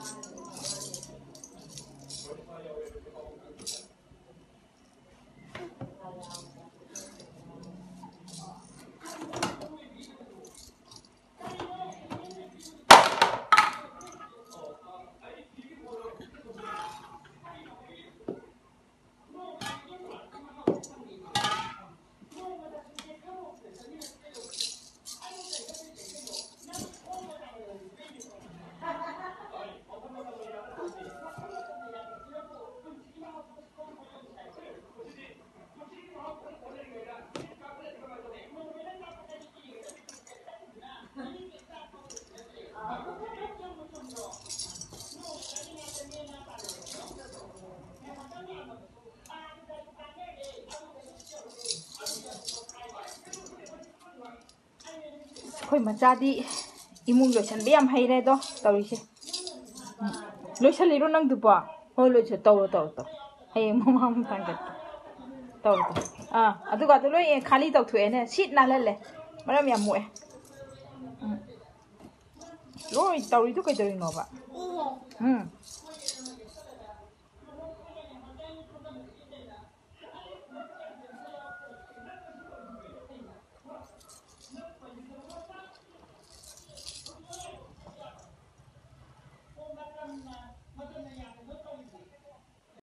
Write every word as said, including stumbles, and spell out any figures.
ꯑꯩꯈꯣꯏ ꯃꯆꯥꯗꯤ ꯏꯃꯨꯡ ꯂꯣꯏꯁꯟꯕ ꯌꯥꯝ ꯍꯩꯔꯦꯗꯣ ꯇꯧꯔꯤꯁꯦ ꯂꯣꯏꯁꯜꯂꯤꯔꯣ ꯅꯪꯗꯨꯕꯣ ꯍꯣꯏ ꯂꯣꯏꯁꯜ ꯇꯧꯔꯣ ꯇꯧꯔꯣ ꯇꯧꯔꯣ ꯍꯌꯦꯡ ꯃꯃꯥ ꯃꯄꯥꯟꯒ ꯇꯧꯔꯣ ꯇꯧꯔꯣ ꯑꯥ ꯑꯗꯨꯒ ꯑꯗꯨ ꯂꯣꯏ ꯈꯥꯂꯤ ꯇꯧꯊꯣꯛꯑꯦꯅꯦ ꯁꯤꯠ ꯅꯥꯜꯍꯜꯂꯦ ꯃꯔꯝ ꯌꯥꯝ ꯃꯣꯛꯑꯦ ꯎꯝ ꯂꯣꯏ ꯇꯧꯔꯤꯗꯣ ꯀꯩꯗꯧꯔꯤꯅꯣꯕ ꯎꯝ